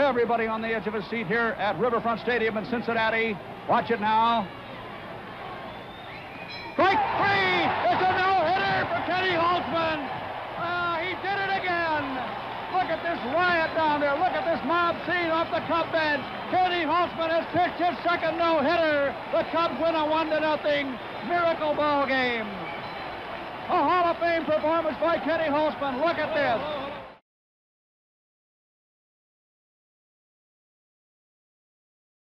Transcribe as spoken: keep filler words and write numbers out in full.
Everybody on the edge of his seat here at Riverfront Stadium in Cincinnati. Watch it now. Strike three! It's a no-hitter for Kenny Holtzman. Uh, he did it again. Look at this riot down there. Look at this mob scene off the Cub bench. Kenny Holtzman has pitched his second no-hitter. The Cubs win a one to nothing miracle ball game. A Hall of Fame performance by Kenny Holtzman. Look at this.